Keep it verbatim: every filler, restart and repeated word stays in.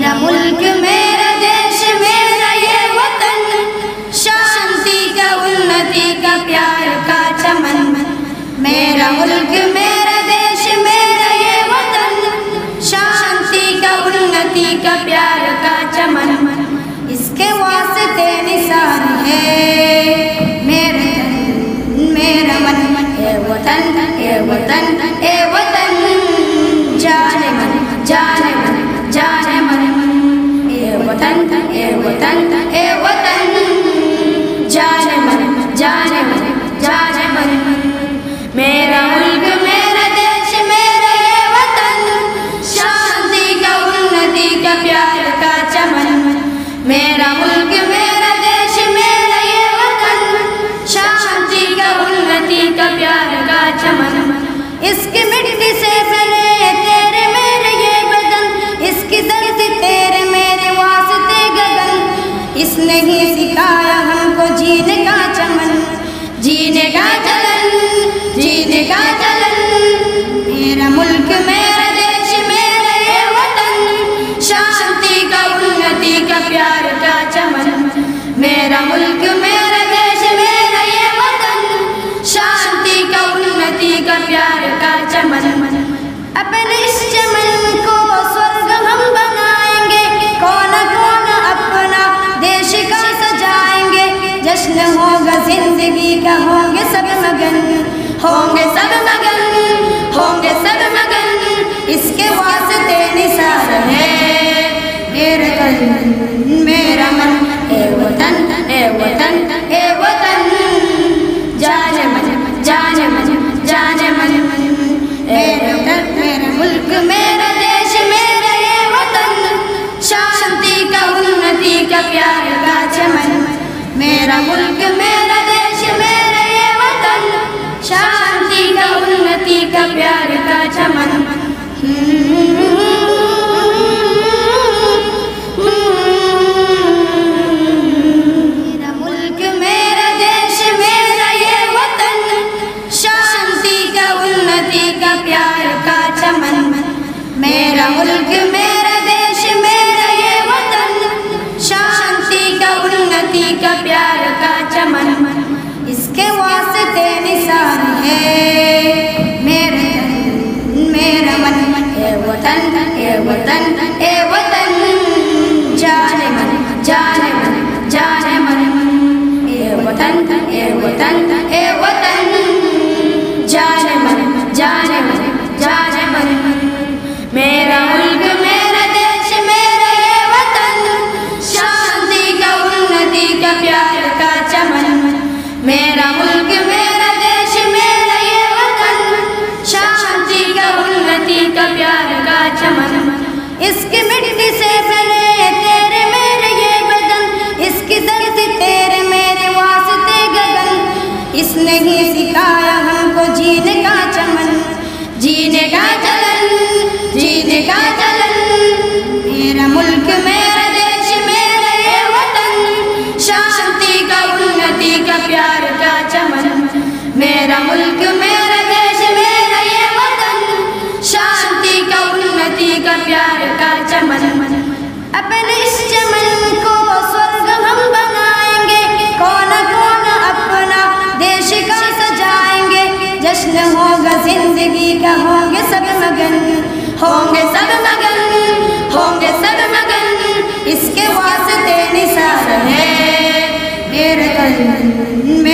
मेरा मुल्क मेरा देश मेरा ये वतन, शांति का उन्नति का प्यार का चमन। मेरा मुल्क मेरा देश मेरा ये वतन, शांति का उन्नति का प्यार का चमन। इसके वास्ते निसार है मेरा तन मेरा मन। ए वतन ए वतन ए वतन, जाने मन जाने मन जाने मन। ए वतन ए वतन ए वतन, जाने मन जाने मन जाने मन। मेरा मुल्क मेरा देश मेरा ये वतन, शांति का उन्नति का प्यार का चमन। मेरा मुल्क मेरा देश मेरा ये वतन, शांति का उन्नति का प्यार का चमन। इसकी मिट्टी से बने तेरे मेरे ये बदन, इसकी धरती तेरे मेरे वास्ते गगन। इसने ही सिखाया हमको जीने का चमन, जीने का चलन जीने का चलन। मेरा मुल्क मेरा देश मेरा ये वतन, शांति का उन्नति का प्यार का चमन। मेरा मुल्क मेरा देश मेरा ये वतन, शांति का उन्नति का प्यार का चमन। अपने इस चमन को स्वर्ग हम बनाएंगे, कौन कौन अपना देश का सजाएंगे। जश्न होगा जिंदगी का, होंगे सब मगन होंगे सब मगन होंगे सब मगन। इसके वास्ते निसार है मेरा तन मेरा मन। ए वतन ए वतन ए वतन, जाने मन जाने मन जाने मन। मेरा वतन मेरा मुल्क मेरा देश मेरा ये वतन, शांति का उन्नति का प्यार का चमन। मेरा मुल्क मेरा देश मेरा ये वतन, शांति का उन्नति का प्यार का चमन। मेरा मुल्क मेरा देश मेरा ये वतन, शांति का उन्नति का प्यार का चमन। मेरा मुल्क मेरा देश मेरा ये वतन, शांति का उन्नति का प्यार का चमन। इसके वास्ते निसार है मेरा तन मेरा मन। ए वतन ए वतन ए वतन, जाने मन जाने मन जाने मन। ए वतन ए वतन ए वतन, जाने मन जाने मन जाने मन। मेरा मुल्क मेरा देश मेरा ये वतन, शांति का उन्नति का प्यार का चमन। मेरा मुल्क मेरा देश मेरा ये वतन, शांति का उन्नति का प्यार का चमन। इसकी मिट्टी से बने तेरे मेरे ये बदन, इसकी धरती तेरे मेरे वास्ते गगन। इसने ही सिखाया हमको जीने का चमन, जीने का चलन जीने का चलन। मेरा मुल्क मेरा देश मेरा ये वतन, शांति का उन्नति का प्यार का चमन। मेरा मुल्क मेरा देश मेरा ये वतन, शांति का उन्नति का प्यार का चमन। अपने इस चमन को स्वर्ग हम बनाएंगे, कौन कौन अपना देश का सजाएंगे। जश्न होगा जिंदगी का, होंगे सब मगन होंगे सब मगन होंगे सब मगन। इसके वास्ते निसार है मेरा तन